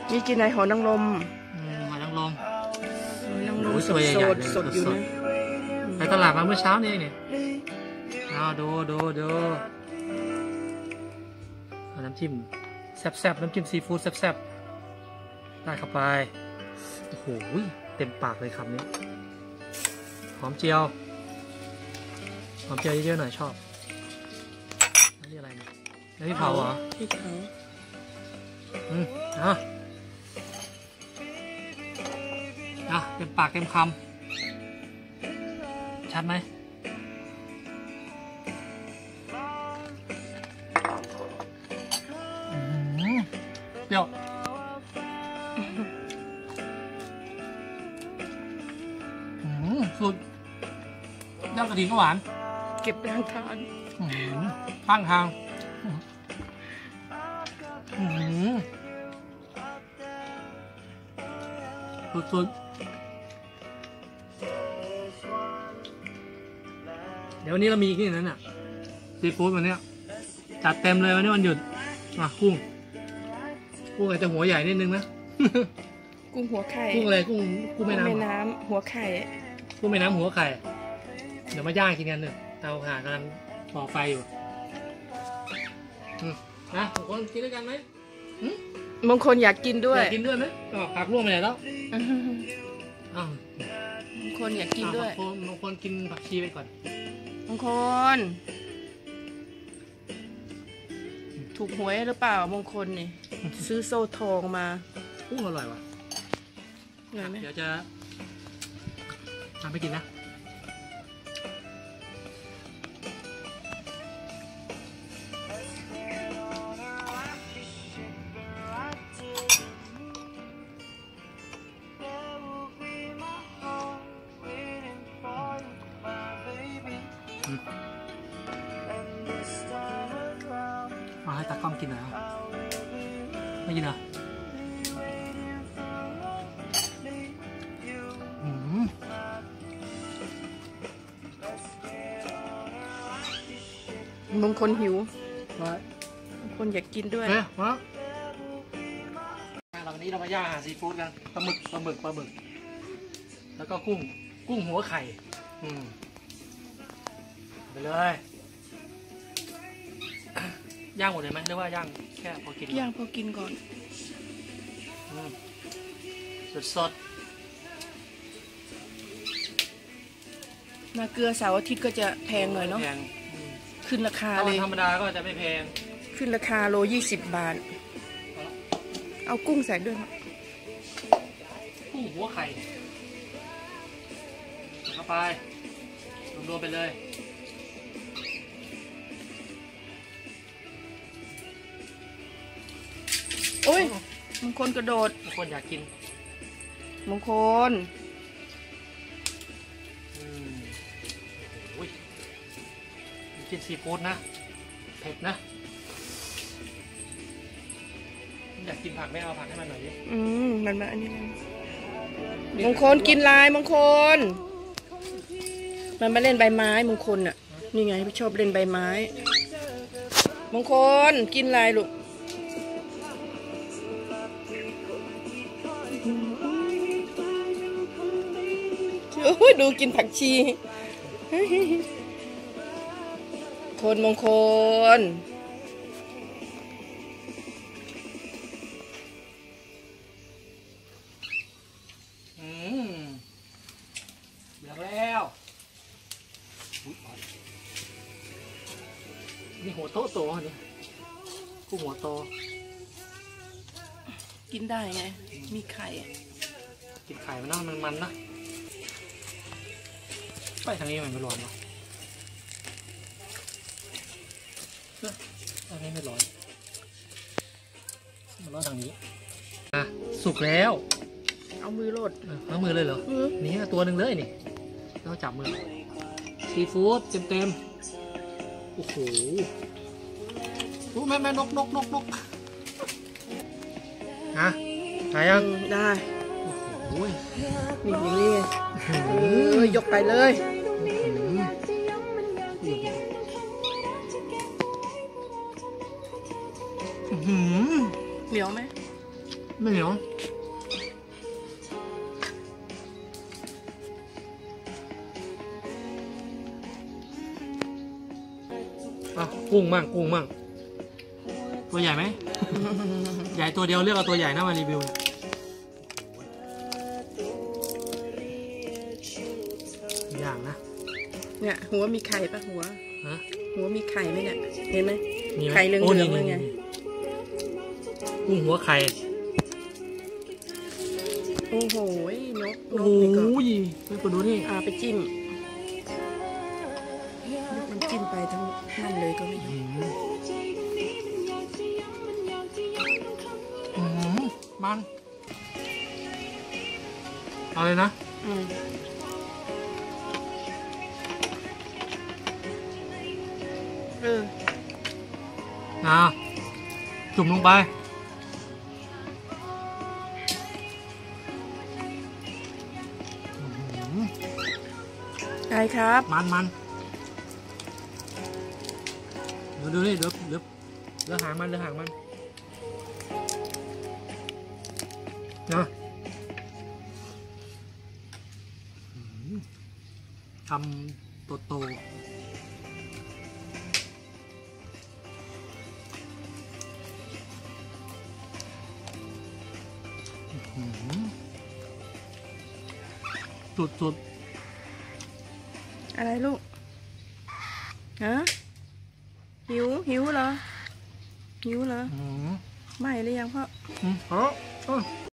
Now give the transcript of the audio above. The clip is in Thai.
นี่กินอะไรหอยนางรมหอยนางรมสดอยู่นะไปตลาดมาเมื่อเช้านี่เองเนี่ยดูน้ำจิ้มแซ่บๆน้ำจิ้มซีฟู้ดแซ่บๆได้เข้าไปโอ้โหเต็มปากเลยคำนี้หอมเจียวเยอะๆหน่อยชอบนี่อะไรเนี่ยน้ำพริกเผาเหรอพริกเผาเต็มปากเต็มคำชัดไหมเปรี้ยวสุดยอดกระถิ่นก็หวานเก็บทางทานข้างทางสุดเดี๋ยววันนี้เรามีอีกที่นั้นน่ะซีฟู้ดวันนี้จัดเต็มเลยวันนี้วันหยุดกุ้งอาจจะหัวใหญ่นิดนึงนะกุ้งหัวไข่กุ้งอะไรกุ้งแม่น้ำหัวไข่กุ้งแม่น้ำหัวไข่เดี๋ยวมาย่างกินกันเนี่ยเตาถ่านกำลังก่อไฟอยู่ทุกคนกินด้วยกันไหมบางคนอยากกินด้วยอยากกินด้วยไหมผักร่วงไปไหนแล้วบางคนอยากกินด้วยบางคนกินผักชีไปก่อนบางคนถูกหวยหรือเปล่าบางคนนี่ซื้อโซ่ทองมาอร่อยว่ะอร่อยไหมเดี๋ยวจะทำไปกินนะมาให้ตากล้องกินหน่อยไม่กินเหรอบางคนหิวบางคนอยากกินด้วยวันนี้เรามาย่างอาหารซีฟู้ดกันปลาหมึกแล้วก็กุ้งหัวไข่ไปเลยย่างหมดเลยไหมหรือว่าย่างแค่พอกินย่างพอกินก่อนสดมาเกลือเสาร์อาทิตย์ก็จะแพงหน่อยเนาะขึ้นราคาเลยธรรมดาก็จะไม่แพงขึ้นราคาโล20 บาทเอากุ้งใส่ด้วยกุ้งหัวไข่เข้าไปรวมๆไปเลยโอ้ยบางคนกระโดดบางคนอยากกินบางคนกินซีฟู้ดนะเผ็ดนะอยากกินผักไม่เอาผักให้มันหน่อยดิมันมาอันนี้บางคนกินลายบางคนมันมาเล่นใบไม้บางคนอ่ะนี่ไงพี่ชอบเล่นใบไม้บางคนกินลายลูกดูกินผักชีคนมงคลเดี๋ยวแล้วนี่หัวโตนี่กุ้งหัวโตกินได้ไงมีไข่กินไข่มันน่ามันนะไปทางนี้มันไม่ร้อนเนาะทางนี้ไม่ร้อนมันร้อนทางนี้สุกแล้วเอามือโรดเอามือเลยเหรอนี่ตัวหนึ่งเลยนี่เราจับมือซีฟู้ดเต็มโอ้โหแม่นกถ่ายยังได้โอ้ยนี่อย่างนี้ยกไปเลยเหนียวไหมไม่เหนียวอ่ะกุ้งมั่งตัวใหญ่ไหม ใหญ่ตัวเดียวเลือกเอาตัวใหญ่นะมารีวิวอย่างนะเนี่ยหัวมีไข่ปะหัวฮะหัวมีไข่ไหมเนี่ยเห็นไหมมีไหมไข่เหลืองโอ้ๆนี่เลยไงกุ้งหัวไข่โอ้โหนกโอ้นโหกนี่ก็ไปกดดูนี่ไปจิ้มมันจิ้มไปทั้งนั่นเลยก็ไม่รู้มันเอาเลยนะอืมจุ่มลงไปได้ครับมันเดี๋ยวดูนี่เดี๋ยวหางมันนะทำโตสุดอะไรลูกฮะหิวเหรอ ไม่หรือยังพ่ออ๋อ